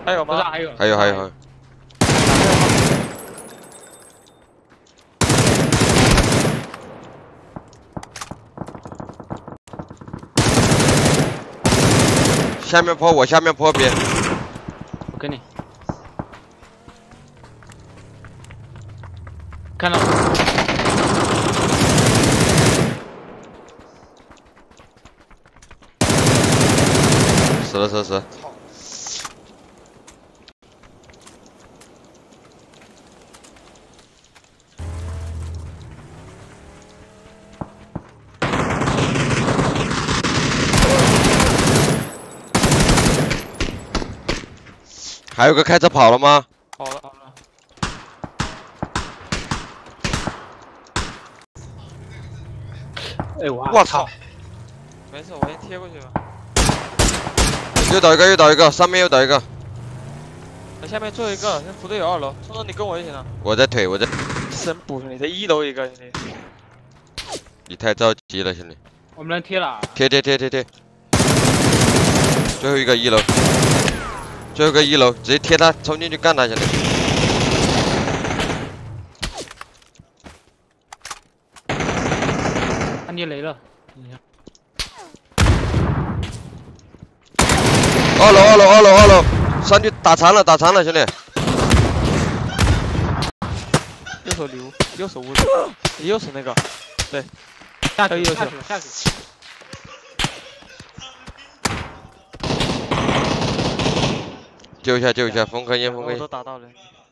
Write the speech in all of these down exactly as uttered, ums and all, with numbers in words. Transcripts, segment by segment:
还有吗？ 还有， 还有还有还有。下面坡，我下面坡边。 我跟你。看到。 死了死了死了。 还有个开车跑了吗？ 跑了跑了。 哎我我操！没事，我先贴过去吧。 又倒一个，又倒一个，上面又倒一个。 那下面最后一个，那副队友二楼，聪聪你跟我就行了。 我在腿，我在。 真补你，这一楼一个兄弟。 你太着急了，兄弟。 我们能贴了。 贴贴贴贴贴。最后一个一楼。 最后一个一楼，直接贴他，冲进去干他，兄弟！ 他捏雷了， 二楼，二楼，二楼，二楼，上去打残了，打残了，兄弟！ 右手流，右手屋子，右手那个，对， 下去， 右手下去，下去。 救一下，救一下，封颗烟，封颗烟。 都打到了。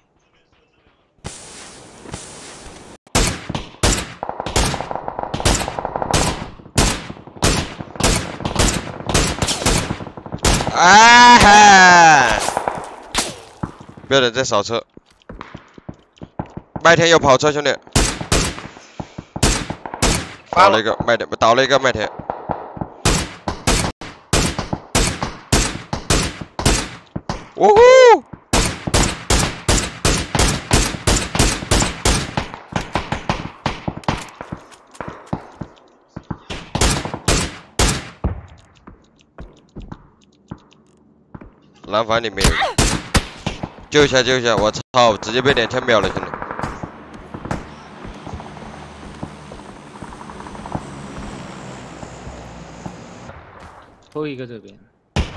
哎嗨！不要人在扫车。麦田有跑车，兄弟。倒了一个麦田，倒了一个麦田。 呜呼！蓝房里面有，救一下救一下！我操，直接被两枪秒了，兄弟！ 偷一个这边。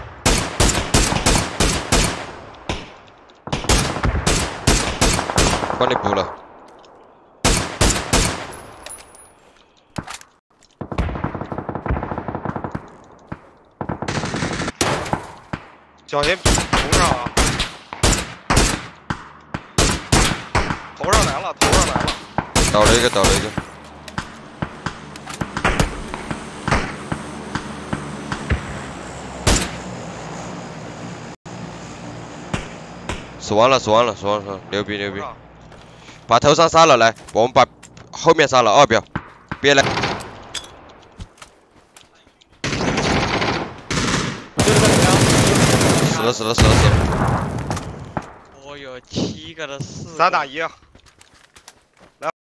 帮你补了。 小心头上啊！头上来了，头上来了。 倒了一个，倒了一个。死完了，死完了，死完了，牛逼牛逼！把头上杀了，来，我们把后面杀了，二表，别来。死了死了死了死了！ 我有七个的四。 三打一。